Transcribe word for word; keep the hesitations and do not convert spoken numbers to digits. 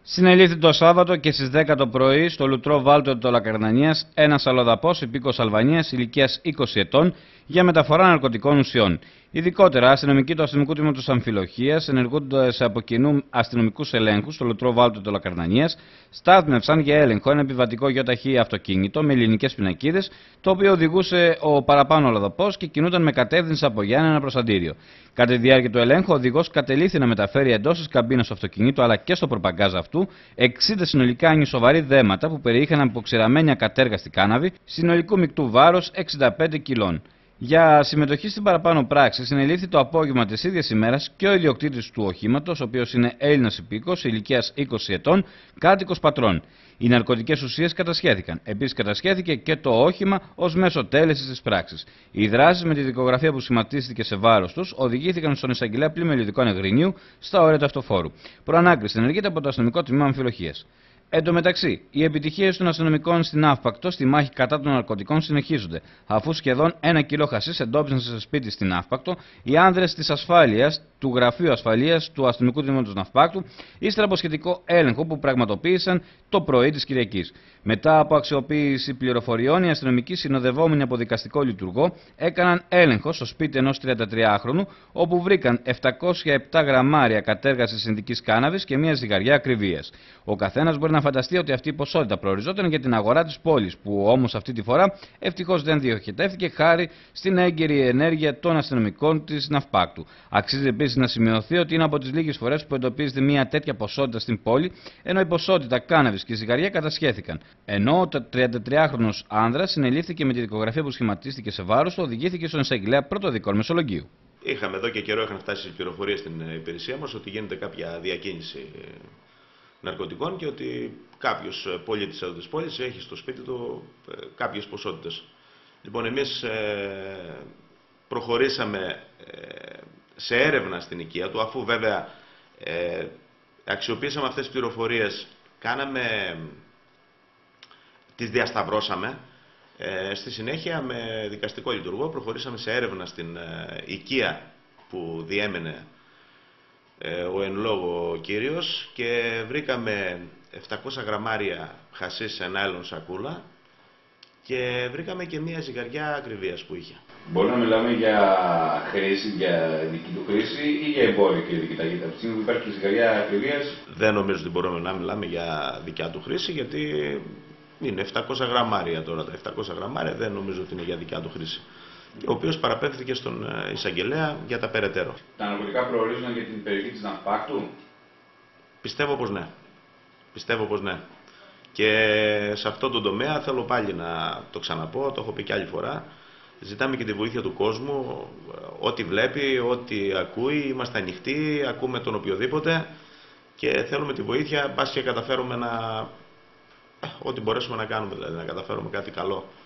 Συνελήφθη το Σάββατο και στις δέκα το πρωί στο Λουτρό Βάλτο του Λακαρνανίας ένας αλλοδαπός υπήκος Αλβανίας ηλικίας είκοσι ετών για μεταφορά ναρκωτικών ουσιών. Ειδικότερα, αστυνομικοί του Αστυνομικού Τμήματος Αμφιλοχείας, ενεργούνται από κοινού αστυνομικούς ελέγχους στο Λουτρό Βάλτο του Λακαρνανίας, στάθμευσαν για έλεγχο ένα επιβατικό γιοταχή αυτοκίνητο με ελληνικές πινακίδες, το οποίο οδηγούσε ο παραπάνω αλλοδαπός και κινούταν με κατεύθυνση από Γιάννενα προς Αντίριο. Κατά τη διάρκεια του ελέγχου, ο οδηγός κατελήφθη να μεταφέρει εντός της καμπίνας του αυτοκινήτου αλλά και στο προπαγκάζ αυτού εξήντα συνολικά ανισοβαρή δέματα που περιείχαν αποξηραμένη ακατέργαστη κάναβη συνολικού μεικτού βάρους εξήντα πέντε κιλών. Για συμμετοχή στην παραπάνω πράξη συνελήφθη το απόγευμα της ίδιας ημέρας και ο ιδιοκτήτης του οχήματος, ο οποίος είναι Έλληνας υπήκος ηλικίας είκοσι ετών, κάτοικος Πατρών. Οι ναρκωτικές ουσίες κατασχέθηκαν. Επίσης κατασχέθηκε και το όχημα ως μέσο τέλεσης της πράξης. Οι δράσεις με τη δικογραφία που σχηματίστηκε σε βάρος τους οδηγήθηκαν στον εισαγγελέα πλημελιωδικών Εγρινίου στα όρια του αυτοφόρου. Προανάκριση ενεργείται από το Αστυνομικό Τμήμα Αμφιλοχείας. Εν τω μεταξύ, οι επιτυχίες των αστυνομικών στην Αύπακτο στη μάχη κατά των ναρκωτικών συνεχίζονται. Αφού σχεδόν ένα κιλό χασίς εντόπισαν σε σπίτι στην Αύπακτο, οι άνδρες της ασφάλειας, του Γραφείου Ασφαλείας του Αστυνομικού Τμήματος Ναυπάκτου, ύστερα από σχετικό έλεγχο που πραγματοποίησαν το πρωί της Κυριακής. Μετά από αξιοποίηση πληροφοριών, οι αστυνομικοί, συνοδευόμενοι από δικαστικό λειτουργό, έκαναν έλεγχο στο σπίτι ενός τριαντατριάχρονου, όπου βρήκαν επτακόσια επτά γραμμάρια κατέργασης συνθηκής κάναβης και μια ζυγαριά ακριβίας. Ο καθένας μπορεί να φανταστεί ότι αυτή η ποσότητα προοριζόταν για την αγορά της πόλης, που όμως αυτή τη φορά ευτυχώς δεν διοχετεύτηκε χάρη στην έγκαιρη ενέργεια των αστυνομικών της Ναυπάκτου. Αξίζει επίσης να σημειωθεί ότι είναι από τις λίγες φορές που εντοπίζεται μια τέτοια ποσότητα στην πόλη, ενώ η ποσότητα κάναβης και ζυγαριά κατασχέθηκαν. Ενώ ο τριαντατριάχρονος άνδρας συνελήφθηκε με τη δικογραφία που σχηματίστηκε σε βάρος του, οδηγήθηκε στον εισαγγελέα πρωτοδικών Μεσολογγίου. Είχαμε εδώ και καιρό, είχαν φτάσει πληροφορίες στην υπηρεσία μας ότι γίνεται κάποια διακίνηση ναρκωτικών και ότι κάποιος πολίτης εδώ της πόλης έχει στο σπίτι του κάποιες ποσότητες. Λοιπόν, εμείς προχωρήσαμε σε έρευνα στην οικία του, αφού βέβαια αξιοποιήσαμε αυτές τις πληροφορίες, κάναμε, τις διασταυρώσαμε. Ε, στη συνέχεια, με δικαστικό λειτουργό, προχωρήσαμε σε έρευνα στην ε, οικία που διέμενε ε, ο εν λόγω κύριος και βρήκαμε επτακόσια γραμμάρια χασίς σε νάιλον σακούλα και βρήκαμε και μία ζυγαριά ακριβίας που είχε. Μπορούμε να μιλάμε για χρήση, για δική του χρήση ή για εμπόριο, κύριε Δικηταγήτα? Από τη στιγμή που υπάρχει ζυγαριά ακριβίας. Δεν νομίζω ότι μπορούμε να μιλάμε για δικιά του χρήση, γιατί είναι επτακόσια γραμμάρια τώρα. Τα επτακόσια γραμμάρια δεν νομίζω ότι είναι για δικιά του χρήση. Ο οποίος παραπέμφθηκε στον εισαγγελέα για τα περαιτέρω. Τα ναρκωτικά προορίζονταν για την περιοχή της Ναυπάκτου? Πιστεύω πως ναι. Πιστεύω πως ναι. Και σε αυτό το τομέα θέλω πάλι να το ξαναπώ, το έχω πει και άλλη φορά. Ζητάμε και τη βοήθεια του κόσμου, ό,τι βλέπει, ό,τι ακούει, είμαστε ανοιχτοί, ακούμε τον οποιοδήποτε και θέλουμε τη βοήθεια, μπας και καταφέρουμε να, ό,τι μπορέσουμε να κάνουμε, δηλαδή να καταφέρουμε κάτι καλό.